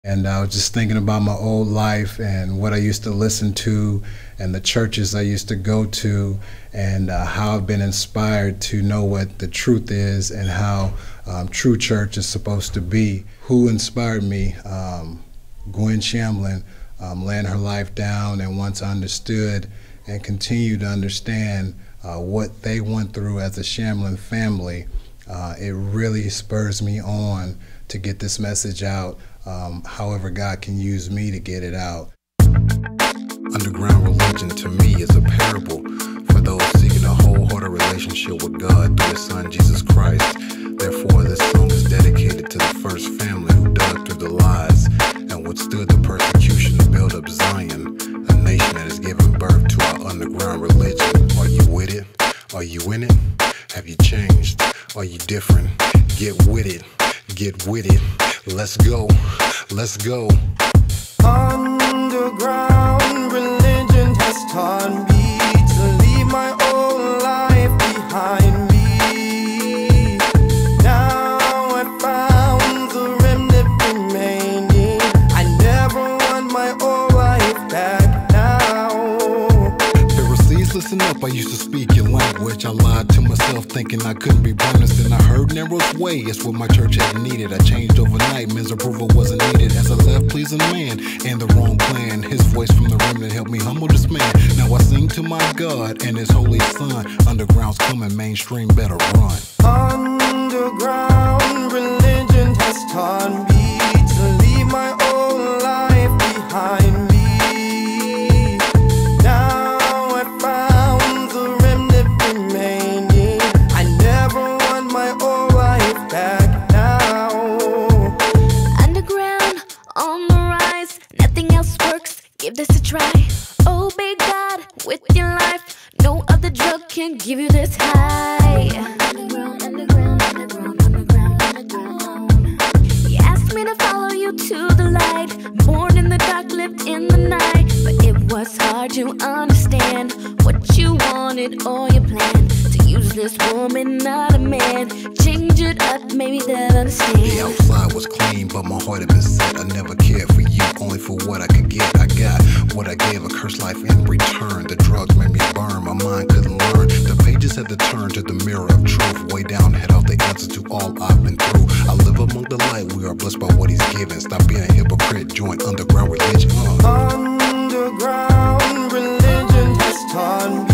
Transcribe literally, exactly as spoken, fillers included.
And I was just thinking about my old life and what I used to listen to and the churches I used to go to, and uh, how I've been inspired to know what the truth is and how um, true church is supposed to be. Who inspired me? Um, Gwen Shamblin, um, laying her life down, and once I understood and continue to understand uh, what they went through as a Shamblin family, uh, it really spurs me on to get this message out. Um, however God can use me to get it out. Underground religion to me is a parable for those seeking a wholehearted relationship with God through His Son Jesus Christ. Therefore, this song is dedicated to the first family who dug through the lies and withstood the persecution to build up Zion, a nation that has given birth to our underground religion. Are you with it? Are you in it? Have you changed? Are you different? Get with it. Get with it. Let's go. Let's go. Underground religion has taught me to leave my old life behind me. Now I found the remnant remaining. I never want my old life back now. Pharisees, listen up, I used to speak your language. I lied to myself thinking I couldn't be bonus. Then I heard narrow's way, it's what my church had needed. I changed overnight, men's approval wasn't needed. As I left pleasing man and the wrong plan, His voice from the remnant helped me humble this man. Now I sing to my God and His holy Son. Underground's coming, mainstream better run. Underground religion has taught me to leave my old life behind me. Now I found the remnant remaining. I never want my old life back now. Underground, on the rise, nothing else works, give this a try. Obey God with your life, no other drug can give you this high. Underground, underground, underground, underground, underground. You asked me to follow you to the light, born in the dark, lived in the night. But it was hard to understand what you wanted or your plan. To use this woman, not a man. Change it up, maybe they'll understand. The outside was clean, but my heart had been set. I never cared for you, only for what I could get. I got what I gave, a cursed life in return. The drugs made me burn, my mind couldn't learn. The pages had to turn to the mirror of truth. Way down, head out the answer to all I've been through. I live among the light, we are blessed by what He's given. Stop being a hypocrite, join underground religion. Uh. Underground religion has taught me